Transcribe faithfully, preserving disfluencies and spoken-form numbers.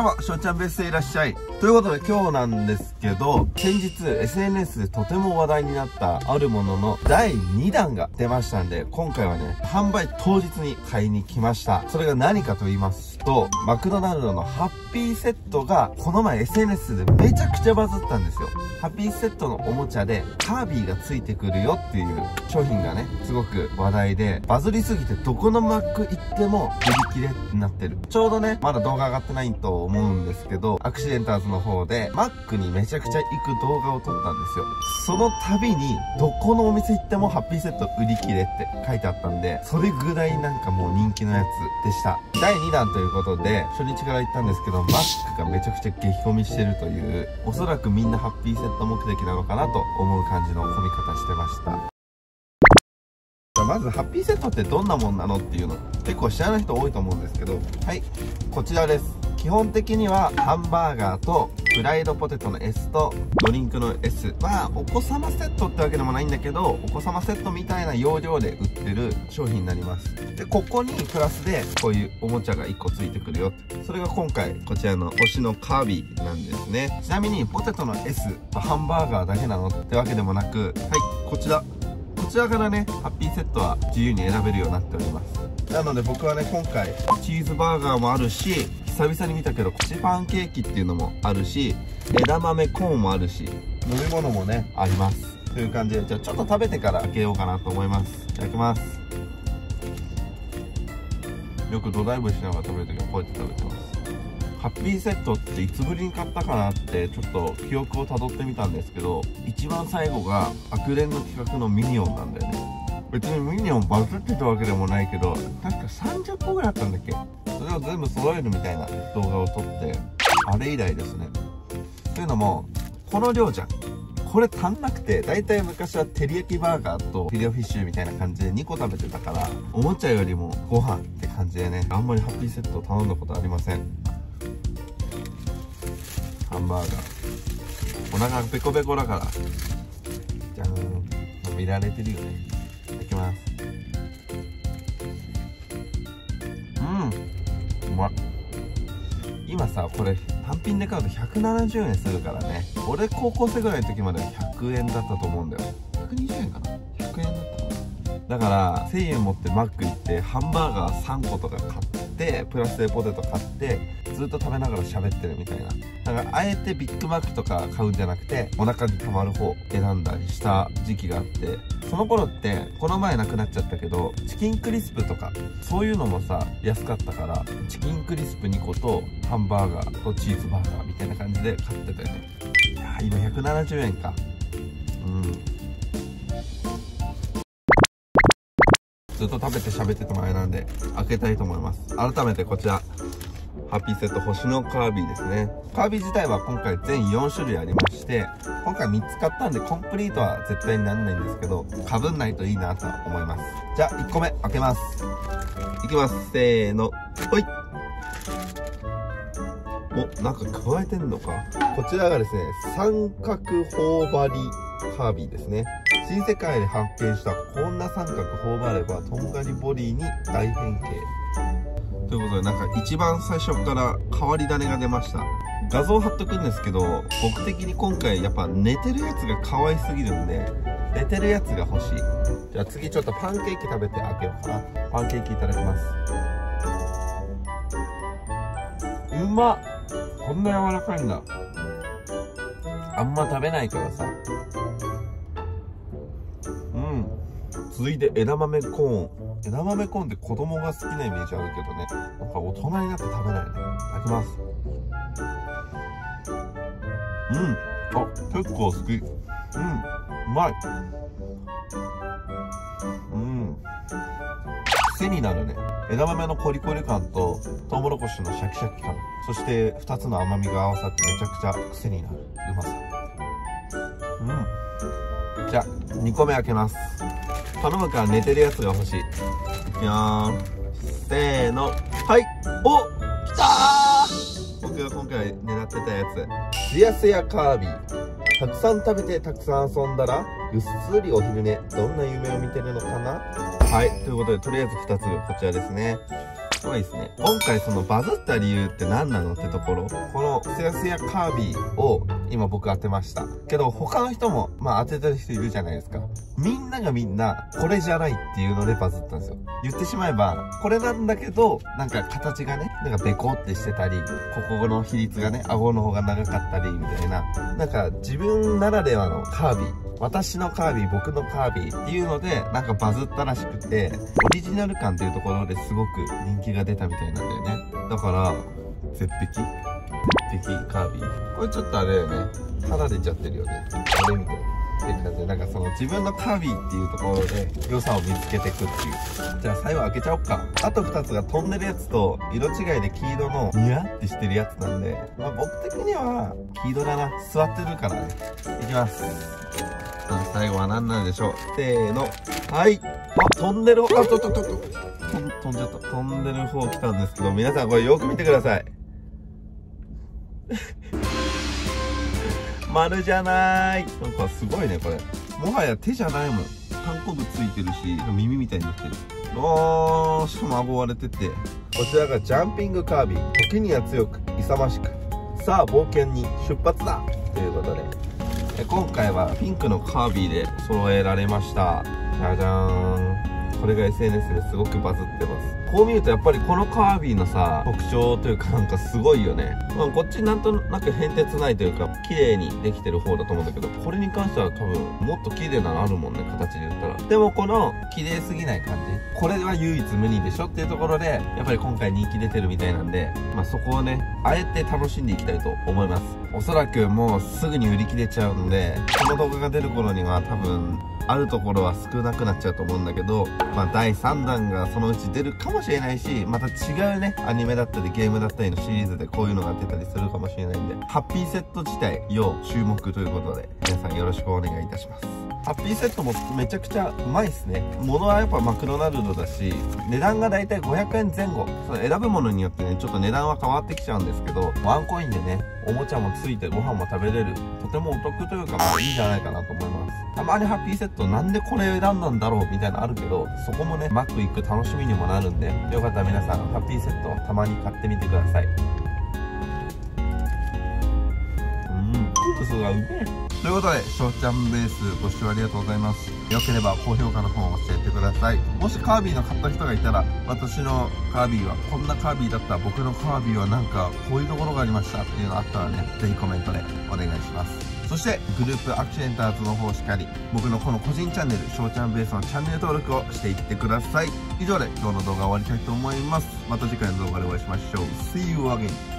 も、しょうちゃんベースでいらっしゃい。ということで今日なんですけど、先日 エスエヌエス でとても話題になったあるもののだいにだんが出ましたんで、今回はね、販売当日に買いに来ました。それが何かと言いますと、マクドナルドのハッピーセットがこの前 エスエヌエス でめちゃくちゃバズったんですよ。ハッピーセットのおもちゃでカービィがついてくるよっていう商品がね、すごく話題で、バズりすぎてどこのマック行っても売り切れになってる。ちょうどね、まだ動画上がってないと思うんですけど、アクシデンターズの方でマックにめちゃくちゃ行く動画を撮ったんですよ。その度にどこのお店行ってもハッピーセット売り切れって書いてあったんで、それぐらいなんかもう人気のやつでした。だいにだんということで初日から行ったんですけど、マックがめちゃくちゃ激混みしてるという、おそらくみんなハッピーセット目的なのかなと思う感じの混み方してました。まずハッピーセットってどんなもんなのっていうの結構知らない人多いと思うんですけど、はい、こちらです。基本的にはハンバーガーとフライドポテトの エス とドリンクの エス、 まあお子様セットってわけでもないんだけど、お子様セットみたいな容量で売ってる商品になります。でここにプラスでこういうおもちゃがいっこついてくるよ。それが今回こちらの星のカービィなんですね。ちなみにポテトの エス とハンバーガーだけなのってわけでもなく、はい、こちらこちらからね、ハッピーセットは自由に選べるようになっております。なので僕はね、今回チーズバーガーもあるし、久々に見たけどコチパンケーキっていうのもあるし、枝豆コーンもあるし、飲み物もねありますという感じで、じゃあちょっと食べてから開けようかなと思います。いただきます。よくドライブしながら食べるときはこうやって食べてます。ハッピーセットっていつぶりに買ったかなってちょっと記憶をたどってみたんですけど、一番最後がアクレンの企画のミニオンなんだよね。別にミニオンバズってたわけでもないけど、確かさんじゅっこぐらいあったんだっけ。それを全部揃えるみたいな動画を撮って、あれ以来ですね。というのもこの量じゃん、これ足んなくて、だいたい昔は照り焼きバーガーとフィレオフィッシュみたいな感じでにこ食べてたから、おもちゃよりもご飯って感じでね、あんまりハッピーセットを頼んだことありません。ハンバーガー、お腹がペコペコだから、じゃーん、見られてるよね。いただきます。うん、うまっ。今さ、これ単品で買うとひゃくななじゅうえんするからね。俺高校生ぐらいの時まではひゃくえんだったと思うんだよ。ひゃくにじゅうえんかな、ひゃくえんだったかな。だからせんえん持ってマック行ってハンバーガーさんことか買って、プラスでポテト買ってずっと食べながら喋ってるみたいな。だからあえてビッグマックとか買うんじゃなくて、お腹にたまる方選んだりした時期があって、その頃ってこの前なくなっちゃったけど、チキンクリスプとかそういうのもさ安かったから、チキンクリスプにことハンバーガーとチーズバーガーみたいな感じで買ってたよね。いやー、今ひゃくななじゅうえんか。うん、ずっと食べて喋ってた前なんで開けたいと思います。改めてこちらハッピーセット星のカービィですね。カービィ自体は今回全よんしゅるいありまして、今回みっつ買ったんでコンプリートは絶対にならないんですけど、かぶんないといいなと思います。じゃあいっこめ開けます。いきます。せーの、ほい。お、なんか加えてんのか。こちらがですね、三角頬張りカービィですね。新世界で発見したこんな三角頬張ればとんがりボディに大変形ということで、なんか一番最初から変わり種が出ました。画像貼っとくんですけど、僕的に今回やっぱ寝てるやつが可愛すぎるんで、寝てるやつが欲しい。じゃあ次ちょっとパンケーキ食べて開けようかな。パンケーキいただきます。うまっ。こんな柔らかいんだ。あんま食べないからさ。うん。続いて枝豆コーン。枝豆コーンって子供が好きなイメージあるけどね、なんか大人になって食べないね。いただきます。うん、あ、結構好き。うん、うまい。うん、癖になるね。枝豆のコリコリ感とトウモロコシのシャキシャキ感、そしてふたつの甘みが合わさってめちゃくちゃ癖になるうまさ。うん、じゃあにこめ開けます。頼むから寝てるやつが欲しい。いきまーす。せーの、はい。お、きたー。僕が今回狙ってたやつ、すやすやカービィ。たくさん食べてたくさん遊んだらぐっすりお昼寝、どんな夢を見てるのかな。はい、ということでとりあえずふたつこちらですね。 すごいですね。今回そのバズった理由って何なのってところ、このすやすやカービィを今僕当てました。けど他の人もまあ当ててる人いるじゃないですか。みんながみんなこれじゃないっていうのでバズったんですよ。言ってしまえばこれなんだけど、なんか形がね、なんかベコってしてたり、ここの比率がね、顎の方が長かったりみたいな、なんか自分ならではのカービィ、私のカービィ、僕のカービィっていうのでなんかバズったらしくて、オリジナル感っていうところですごく人気が出たみたいなんだよね。だから絶壁絶壁カービィ、これちょっとあれだよね、肌出ちゃってるよね、あれみたいなっていう感じで、なんかその自分のカービィっていうところで良さを見つけていくっていう。じゃあ最後開けちゃおっか。あとふたつが飛んでるやつと色違いで黄色のニヤってしてるやつなんで、まあ僕的には黄色だな、座ってるからね。いきます。最後は何なんでしょう。せーの、はい。あ、飛んでる、あ、ちょっと、ちょっと、飛ん、飛んじゃった。飛んでる方来たんですけど、皆さんこれよく見てください。丸じゃない。なんかすごいね、これ。もはや手じゃないもん。単行部ついてるし、耳みたいになってる。おー、しかも顎割れてて。こちらがジャンピングカービィ。時には強く、勇ましく。さあ、冒険に出発だということで。今回はピンクのカービィで揃えられました。じゃじゃーん。これが エスエヌエス ですごくバズってます。こう見るとやっぱりこのカービィのさ、特徴というかなんかすごいよね。まあ、こっちなんとなく変哲ないというか綺麗にできてる方だと思うんだけど、これに関しては多分もっと綺麗なのあるもんね、形で言ったら。でもこの綺麗すぎない感じ、これは唯一無二でしょっていうところでやっぱり今回人気出てるみたいなんで、まあ、そこをねあえて楽しんでいきたいと思います。おそらくもうすぐに売り切れちゃうので、この動画が出る頃には多分あるところは少なくなっちゃうと思うんだけど、まあだいさんだんがそのうち出るかもしれないし、また違うねアニメだったりゲームだったりのシリーズでこういうのが出たりするかもしれないんで、ハッピーセット自体要注目ということで皆さんよろしくお願いいたします。ハッピーセットもめちゃくちゃうまいっすね。物はやっぱマクドナルドだし、値段がだいたいごひゃくえんぜん後。その選ぶものによってねちょっと値段は変わってきちゃうんですけど、ワンコインでねおもちゃもついてご飯も食べれる、とてもお得というか、まあいいんじゃないかなと思います。たまにハッピーセットなんでこれ選んだんだろうみたいなのあるけど、そこもねマック行く楽しみにもなるんで、よかったら皆さんハッピーセットたまに買ってみてください。うん、クスがうめえ。ということで、しょうちゃんベースご視聴ありがとうございます。よければ高評価の方を教えてください。もしカービィの買った人がいたら、私のカービィはこんなカービィだった、僕のカービィはなんかこういうところがありましたっていうのあったらね、ぜひコメントでお願いします。そしてグループアクシデンターズの方しかり、僕のこの個人チャンネル、しょうちゃんベースのチャンネル登録をしていってください。以上で今日の動画終わりたいと思います。また次回の動画でお会いしましょう。See you again!